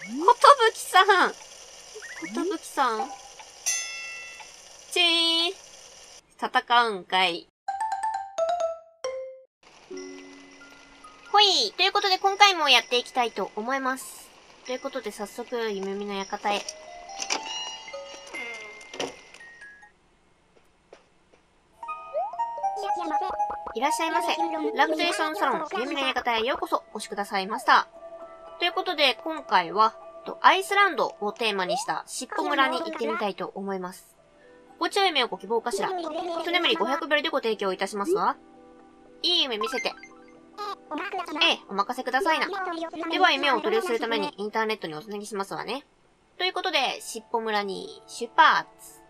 ことぶきさん。ことぶきさん。ちー。戦うんかい。ほい。ということで今回もやっていきたいと思います。ということで早速、夢見の館へ。いらっしゃいませ。リラクゼーションサロン、夢見の館へようこそお越しくださいました。ということで今回は、アイスランドをテーマにしたしっぽ村に行ってみたいと思います。心地よい夢をご希望かしら。一眠り500ベルでご提供いたしますわ。いい夢見せて。ええ、お任せくださいな。では夢をお取り寄せるためにインターネットにおつなぎしますわね。ということで、しっぽ村に出発。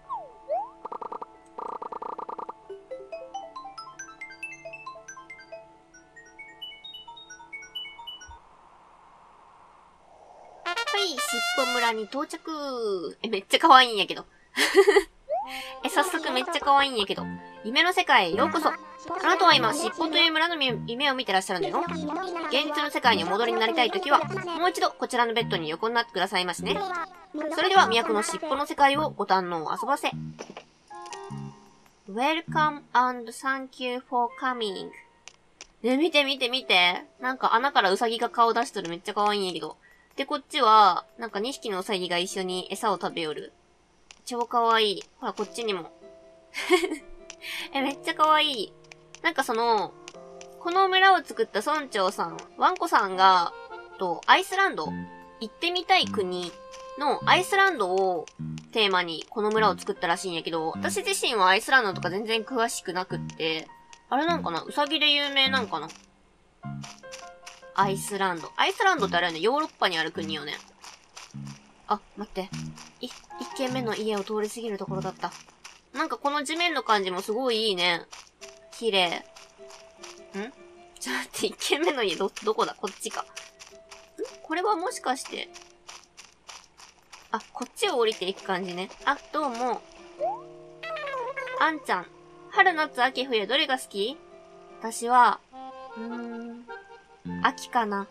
はい、しっぽ村に到着。めっちゃ可愛いんやけど。早速めっちゃ可愛いんやけど。夢の世界へようこそ。あなたは今、しっぽという村の夢を見てらっしゃるのよ。現実の世界にお戻りになりたいときは、もう一度こちらのベッドに横になってくださいましね。それでは、都のしっぽの世界をご堪能遊ばせ。Welcome and thank you for coming. ね、見て見て見て。なんか穴からウサギが顔出しとるめっちゃ可愛いんやけど。で、こっちは、なんか2匹のウサギが一緒に餌を食べよる。超可愛い。ほら、こっちにも。めっちゃ可愛い。なんかこの村を作った村長さん、ワンコさんが、アイスランド、行ってみたい国のアイスランドをテーマにこの村を作ったらしいんやけど、私自身はアイスランドとか全然詳しくなくって、あれなんかな？ウサギで有名なんかな？アイスランド。アイスランドってあれよね、ヨーロッパにある国よね。あ、待って。一軒目の家を通り過ぎるところだった。なんかこの地面の感じもすごいいいね。綺麗。ちょっと待って、一軒目の家どこだ？こっちか。これはもしかして。あ、こっちを降りていく感じね。あ、どうも。あんちゃん。春、夏、秋、冬、どれが好き？私は、秋かな。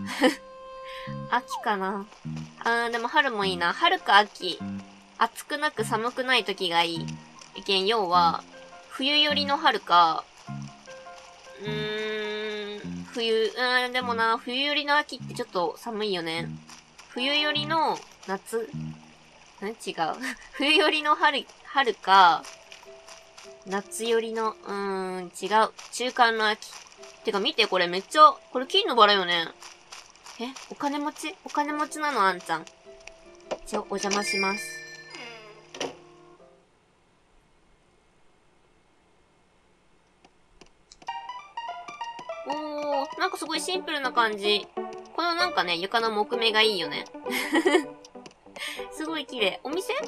秋かな。でも春もいいな。春か秋。暑くなく寒くない時がいい。要は、冬寄りの春か、でもな、冬寄りの秋ってちょっと寒いよね。冬寄りの夏？違う。冬寄りの春か、夏寄りの、違う。中間の秋。てか見て、これめっちゃ、これ金のバラよね。お金持ちなの、あんちゃん。お邪魔します。なんかすごいシンプルな感じ。このなんかね、床の木目がいいよね。すごい綺麗。お店？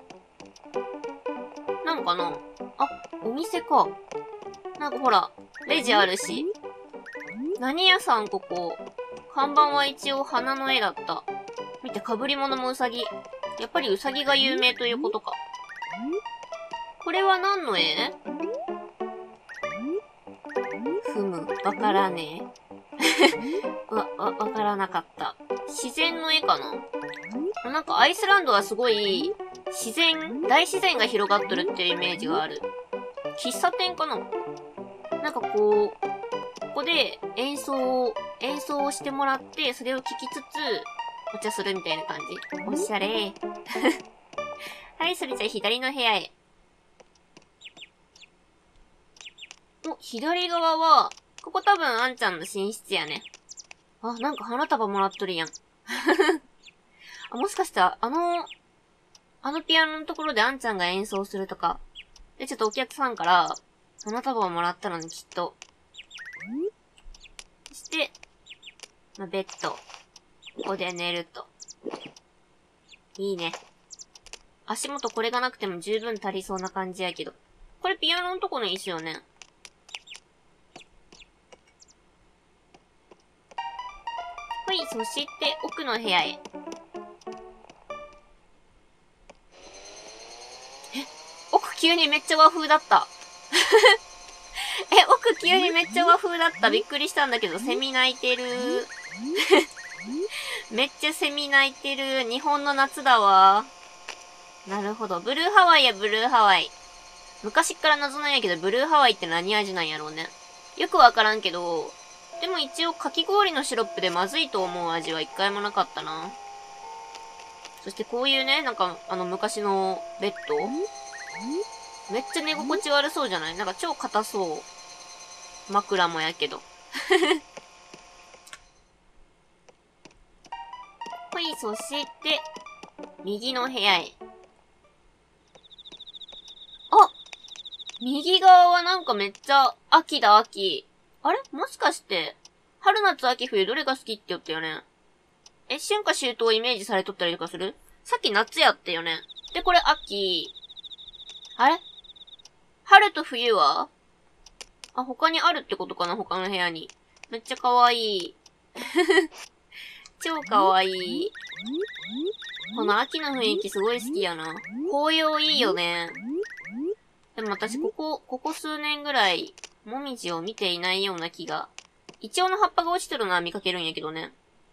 なんかな？あ、お店か。なんかほら、レジあるし。何屋さんここ。看板は一応花の絵だった。見て、被り物もウサギ。やっぱりウサギが有名ということか。これは何の絵？わからねえ。わからなかった。自然の絵かな？なんかアイスランドはすごい、大自然が広がっとるっていうイメージがある。喫茶店かな？なんかここで演奏をしてもらって、それを聞きつつ、お茶するみたいな感じ。おしゃれ。はい、それじゃあ左の部屋へ。左側は、ここ多分あんちゃんの寝室やね。あ、なんか花束もらっとるやん。もしかしたら、あのピアノのところであんちゃんが演奏するとか。で、ちょっとお客さんから、花束をもらったのにきっと。そして、ベッド。ここで寝ると。いいね。足元これがなくても十分足りそうな感じやけど。これピアノのとこの椅子よね。はい、そして奥の部屋へ。奥急にめっちゃ和風だった。奥急にめっちゃ和風だった。びっくりしたんだけど、セミ鳴いてる。 めっちゃセミ鳴いてる。日本の夏だわ。なるほど。ブルーハワイやブルーハワイ。昔っから謎なんやけど、ブルーハワイって何味なんやろうね。よくわからんけど、でも一応かき氷のシロップでまずいと思う味は一回もなかったな。そしてこういうね、なんか昔のベッドめっちゃ寝心地悪そうじゃない？なんか超硬そう。枕もやけど。はい、そして、右の部屋へ。あ！右側はなんかめっちゃ秋だ、秋。あれもしかして、春夏秋冬どれが好きって言ったよね。春夏秋冬をイメージされとったりとかする？さっき夏やったよね。で、これ秋。あれ春と冬は？あ、他にあるってことかな？他の部屋に。めっちゃ可愛い。超可愛い。この秋の雰囲気すごい好きやな。紅葉いいよね。でも私ここ数年ぐらい、もみじを見ていないような気が。イチョウの葉っぱが落ちてるのは見かけるんやけどね。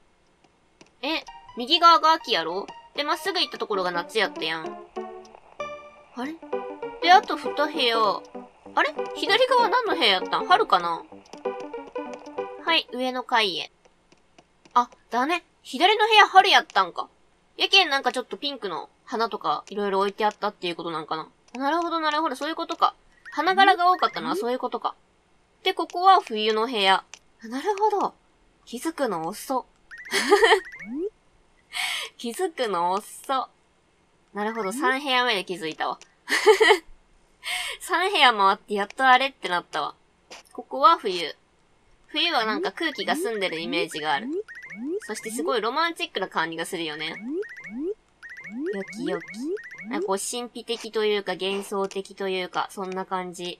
右側が秋やろ？で、まっすぐ行ったところが夏やったやん。あれ？で、あと2部屋。あれ？左側何の部屋やったん？春かな？はい、上の階へ。あ、だね。左の部屋春やったんか。やけんなんかちょっとピンクの花とかいろいろ置いてあったっていうことなんかな。なるほどなるほど、そういうことか。花柄が多かったのはそういうことか。で、ここは冬の部屋。なるほど。気づくの遅。気づくの遅。なるほど、3部屋目で気づいたわ。3部屋回ってやっとあれってなったわ。ここは冬。冬はなんか空気が澄んでるイメージがある。そしてすごいロマンチックな感じがするよね。よきよき。なんかこう神秘的というか幻想的というか、そんな感じ。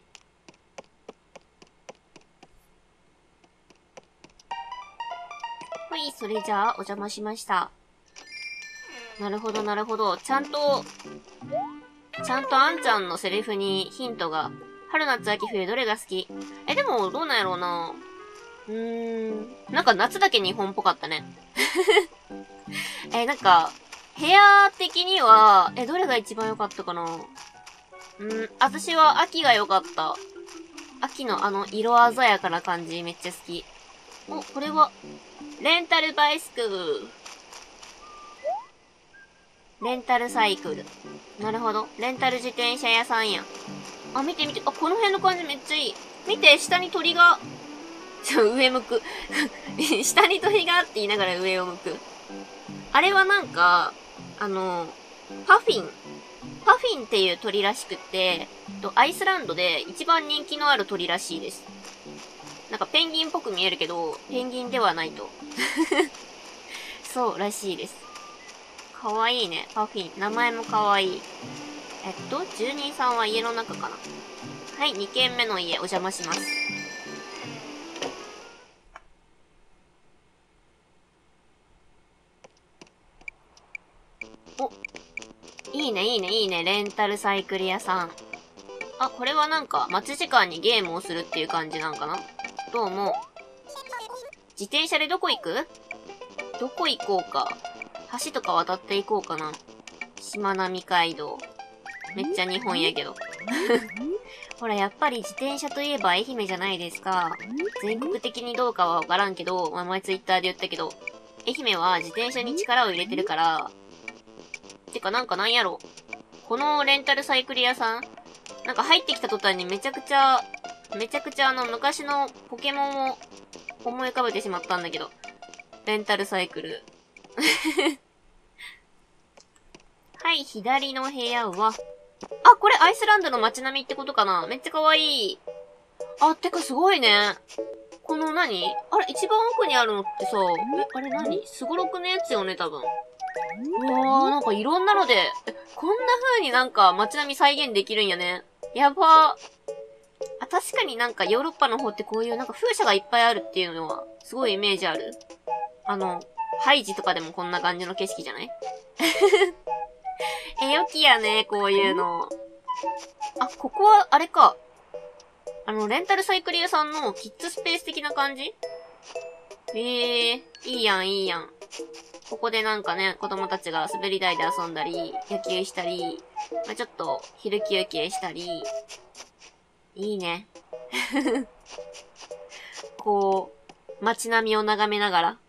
はい、それじゃあお邪魔しました。なるほどなるほど。ちゃんとあんちゃんのセリフにヒントが。春夏秋冬どれが好き？でもどうなんやろうな。なんか夏だけ日本っぽかったね。なんか、部屋的には、どれが一番良かったかな？私は秋が良かった。秋の色鮮やかな感じめっちゃ好き。お、これは、レンタルバイスクル。レンタルサイクル。なるほど。レンタル自転車屋さんや。あ、見て見て。あ、この辺の感じめっちゃいい。見て、下に鳥が、上向く。下に鳥がって言いながら上を向く。あれはなんか、パフィンっていう鳥らしくって、アイスランドで一番人気のある鳥らしいです。なんかペンギンっぽく見えるけど、ペンギンではないと。そうらしいです。かわいいね、パフィン。名前もかわいい。住人さんは家の中かな。はい、2軒目の家お邪魔します。お、いいね、いいね、いいね、レンタルサイクル屋さん。あ、これはなんか、待ち時間にゲームをするっていう感じなんかな？どうも。自転車でどこ行く？どこ行こうか。橋とか渡って行こうかな。しまなみ海道。めっちゃ日本やけど。ほら、やっぱり自転車といえば愛媛じゃないですか。全国的にどうかはわからんけど、前ツイッターで言ったけど、愛媛は自転車に力を入れてるから、てかなんかなんやろ。このレンタルサイクル屋さんなんか入ってきた途端にめちゃくちゃ昔のポケモンを思い浮かべてしまったんだけど。レンタルサイクル。はい、左の部屋は、あ、これアイスランドの街並みってことかな？めっちゃ可愛い。あ、てかすごいね。この何？あれ、一番奥にあるのってさ、あれ何？すごろくのやつよね、多分。うわー、なんかいろんなので、こんな風になんか街並み再現できるんやね。やばー。あ、確かになんかヨーロッパの方ってこういうなんか風車がいっぱいあるっていうのは、すごいイメージある。ハイジとかでもこんな感じの景色じゃない？良きやね、こういうの。あ、ここは、あれか。レンタルサイクル屋さんのキッズスペース的な感じ？ いいやん、いいやん。ここでなんかね、子供たちが滑り台で遊んだり、野球したり、まあ、ちょっと昼休憩したり、いいね。こう、街並みを眺めながら。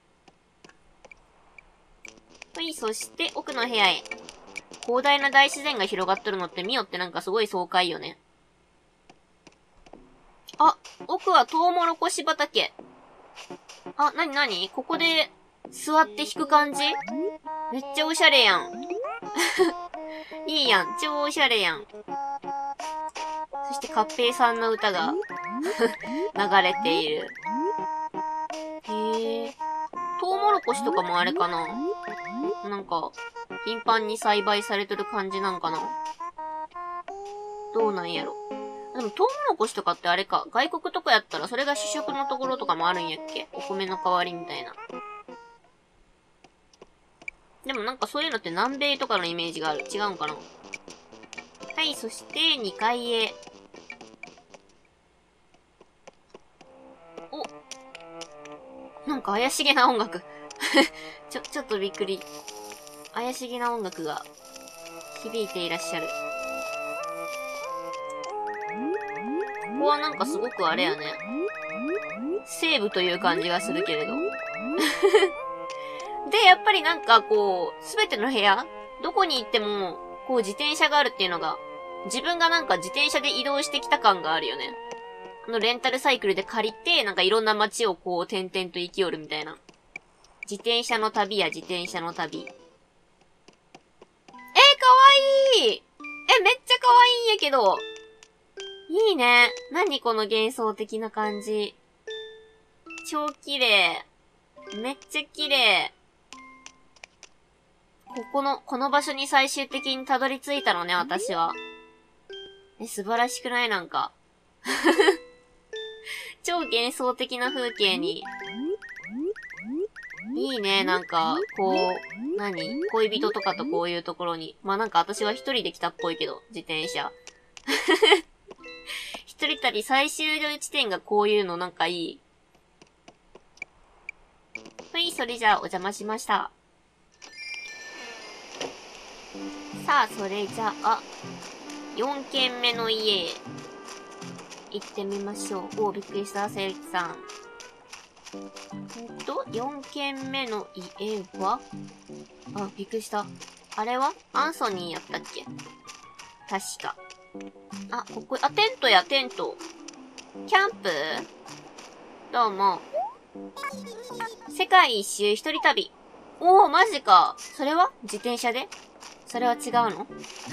はい、そして奥の部屋へ。広大な大自然が広がっとるのって見よってなんかすごい爽快よね。あ、奥はトウモロコシ畑。あ、なになにここで座って弾く感じめっちゃおしゃれやん。いいやん。超おしゃれやん。そして、カッペイさんの歌が流れている。へえ。トウモロコシとかもあれかななんか、頻繁に栽培されてる感じなんかなどうなんやろ。でも、トウモロコシとかってあれか。外国とかやったらそれが主食のところとかもあるんやっけお米の代わりみたいな。でもなんかそういうのって南米とかのイメージがある。違うんかなはい、そして2階へ。お。なんか怪しげな音楽。ちょっとびっくり。怪しげな音楽が響いていらっしゃる。ここはなんかすごくあれやね。西部という感じがするけれど。で、やっぱりなんかこう、すべての部屋どこに行っても、こう自転車があるっていうのが、自分がなんか自転車で移動してきた感があるよね。レンタルサイクルで借りて、なんかいろんな街をこう、点々と行き寄るみたいな。自転車の旅や自転車の旅。かわいいめっちゃかわいいんやけど。いいね。何この幻想的な感じ。超綺麗。めっちゃ綺麗。この場所に最終的にたどり着いたのね、私は。素晴らしくないなんか。超幻想的な風景に。いいね、なんか、こう、恋人とかとこういうところに。まあ、なんか私は一人で来たっぽいけど、自転車。一人旅最終地点がこういうのなんかいい。はい、それじゃあお邪魔しました。さあ、それじゃあ、4軒目の家へ行ってみましょう。びっくりした、セイキさん。4軒目の家はびっくりした。あれはアンソニーやったっけ確か。ここ、テントや、テント。キャンプどうも。世界一周一人旅。マジか。それは自転車でそれは違うの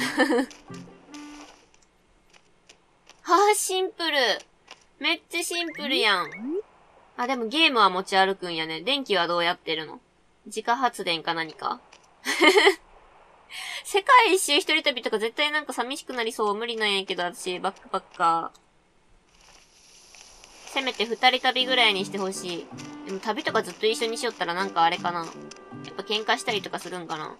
シンプル。めっちゃシンプルやん。でもゲームは持ち歩くんやね。電気はどうやってるの自家発電か何か世界一周一人旅とか絶対なんか寂しくなりそう。無理なんやけど、私、バックパッカー。せめて二人旅ぐらいにしてほしい。でも旅とかずっと一緒にしよったらなんかあれかな。やっぱ喧嘩したりとかするんかな。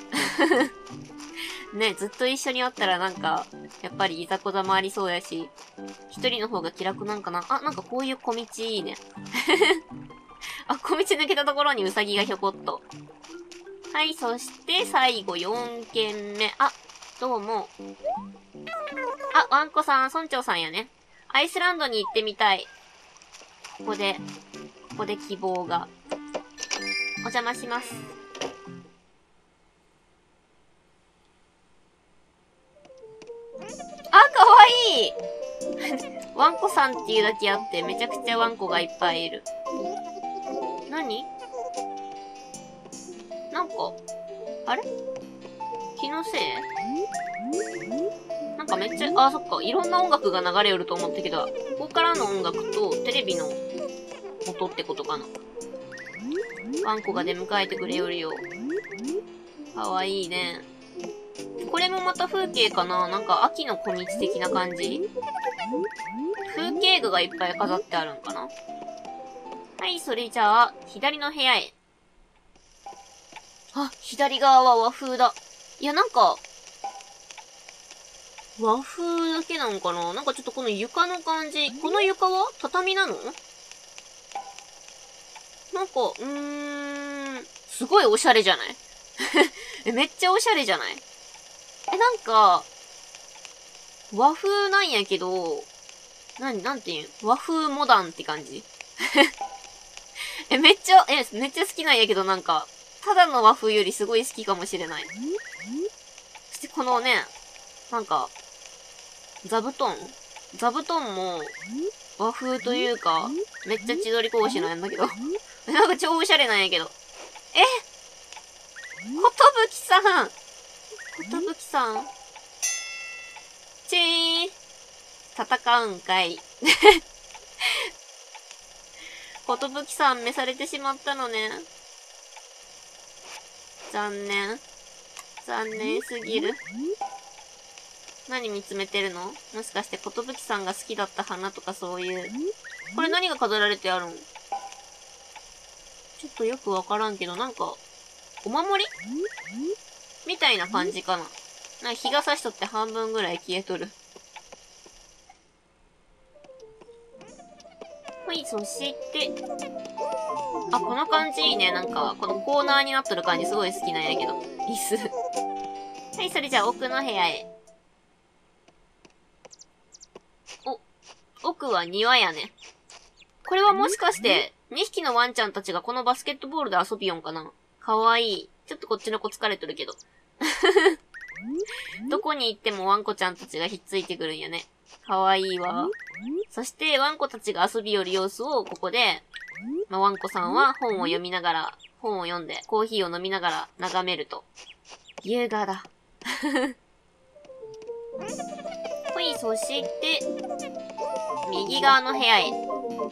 ね、ずっと一緒におったらなんか、やっぱりいざこざもありそうやし、一人の方が気楽なんかな。なんかこういう小道いいね。小道抜けたところにウサギがひょこっと。はい、そして最後4軒目。どうも。ワンコさん、村長さんやね。アイスランドに行ってみたい。ここで希望が。お邪魔します。かわいいワンコさんっていうだけあって、めちゃくちゃワンコがいっぱいいる。何なんか、あれ気のせいなんかめっちゃ、そっか、いろんな音楽が流れよると思ったけど、ここからの音楽とテレビの音ってことかな。ワンコが出迎えてくれよるよ。かわいいね。これもまた風景かななんか秋の小道的な感じ風景画がいっぱい飾ってあるんかなはい、それじゃあ、左の部屋へ。左側は和風だ。いや、なんか、和風だけなんかななんかちょっとこの床の感じ。この床は畳なのなんか、すごいおしゃれじゃないめっちゃおしゃれじゃない？なんか、和風なんやけど、なんていうん和風モダンって感じめっちゃ好きなんやけどなんか、ただの和風よりすごい好きかもしれない。そしてこのね、なんか、座布団も和風というか、めっちゃ千鳥格子なんだけど。なんか超おしゃれなんやけど。ことぶきさんちーん戦うんかい。ことぶきさん召されてしまったのね。残念すぎる。何見つめてるの？もしかしてことぶきさんが好きだった花とかそういう。これ何が飾られてあるん？ちょっとよくわからんけど、なんか、お守りみたいな感じかな。なんか日が差しとって半分ぐらい消えとる。はい、そして、この感じいいね。なんか、このコーナーになっとる感じすごい好きなんやけど。椅子。はい、それじゃあ奥の部屋へ。奥は庭やね。これはもしかして、2匹のワンちゃんたちがこのバスケットボールで遊びよんかな？かわいい。ちょっとこっちの子疲れとるけど。どこに行ってもワンコちゃんたちがひっついてくるんやね。かわいいわ。そして、ワンコたちが遊びよる様子をここで、ワンコさんは本を読んで、コーヒーを飲みながら眺めると。優雅だ。ほい、そして、右側の部屋へ。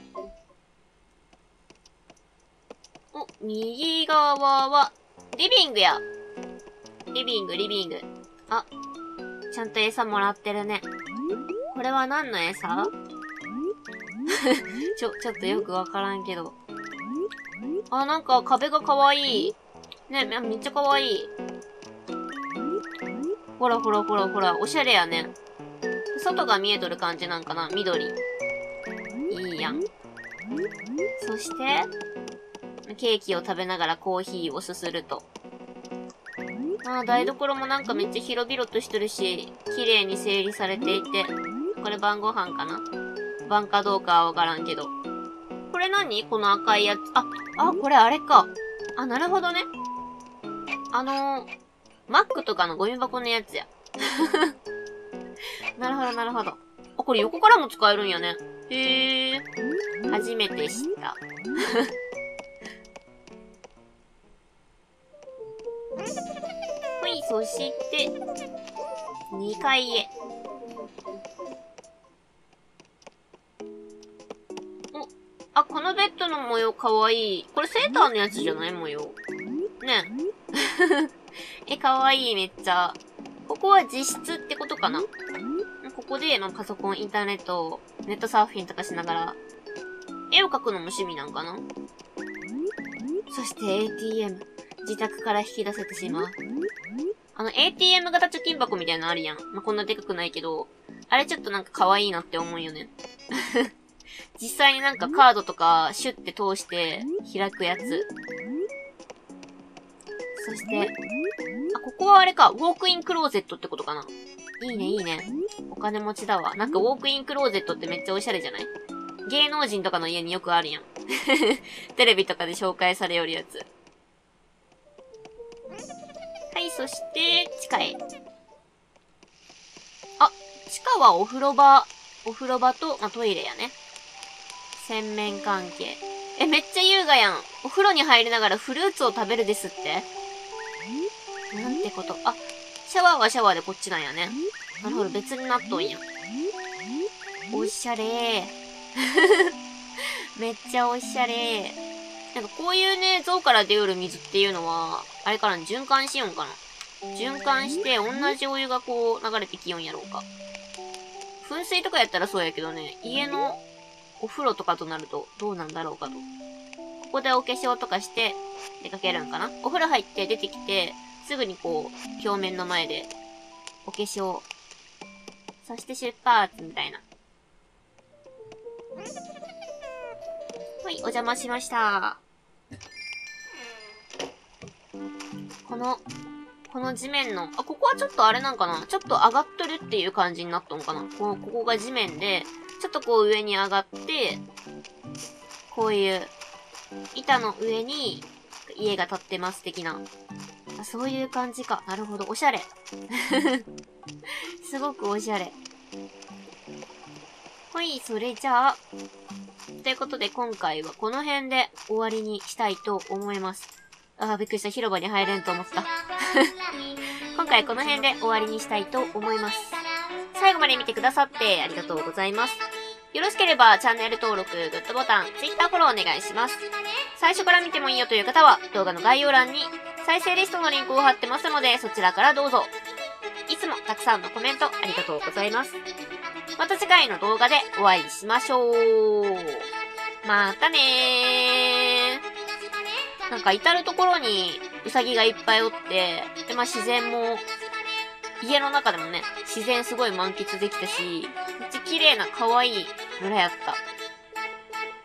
右側は、リビングや。リビング。ちゃんと餌もらってるね。これは何の餌？ちょっとよくわからんけど。なんか壁がかわいい。ね、めっちゃかわいい。ほら、おしゃれやね。外が見えとる感じなんかな？緑。いいやん。そして、ケーキを食べながらコーヒーをすすると。台所もなんかめっちゃ広々としてるし、綺麗に整理されていて、これ晩ご飯かな？晩かどうかはわからんけど。これ何？この赤いやつ。これあれか。なるほどね。マックとかのゴミ箱のやつや。なるほど。これ横からも使えるんやね。へえ。初めて知った。ほい、そして、2階へ。このベッドの模様かわいい。これセーターのやつじゃない？模様。ねえ。かわいい、めっちゃ。ここは自室ってことかな？ここで、パソコン、インターネット、ネットサーフィンとかしながら、絵を描くのも趣味なんかな？そして ATM。自宅から引き出せてしまう。ATM 型貯金箱みたいなのあるやん。こんなでかくないけど、あれちょっとなんか可愛いなって思うよね。実際になんかカードとかシュッて通して開くやつ。そして、ここはあれか、ウォークインクローゼットってことかな。いいね。お金持ちだわ。なんかウォークインクローゼットってめっちゃおしゃれじゃない？芸能人とかの家によくあるやん。テレビとかで紹介されよるやつ。はい、そして、地下へ。地下はお風呂場と、トイレやね。洗面関係。めっちゃ優雅やん。お風呂に入りながらフルーツを食べるですって？なんてこと。シャワーはシャワーでこっちなんやね。なるほど、別になっとんや。おしゃれー。めっちゃおしゃれー。なんかこういうね、像から出る水っていうのは、あれから循環しよんかな。循環して同じお湯がこう流れてきよんやろうか。噴水とかやったらそうやけどね、家のお風呂とかとなるとどうなんだろうかと。ここでお化粧とかして出かけるんかな。お風呂入って出てきて、すぐにこう、表面の前でお化粧、そして出発みたいな。はい、お邪魔しました。 この地面の、ここはちょっとあれなんかな、ちょっと上がっとるっていう感じになったのかな。ここが地面で、ちょっとこう上に上がって、こういう、板の上に家が建ってます的な。そういう感じか。なるほど。おしゃれ。すごくおしゃれ。はい、それじゃあ。ということで今回はこの辺で終わりにしたいと思います。びっくりした。広場に入れんと思った。今回この辺で終わりにしたいと思います。最後まで見てくださってありがとうございます。よろしければチャンネル登録、グッドボタン、Twitter フォローお願いします。最初から見てもいいよという方は動画の概要欄に再生リストのリンクを貼ってますのでそちらからどうぞ。いつもたくさんのコメントありがとうございます。また次回の動画でお会いしましょう。またねー。なんか至るところにウサギがいっぱいおって、で、自然も、家の中でもね、自然すごい満喫できたし、めっちゃ綺麗な可愛い村やった。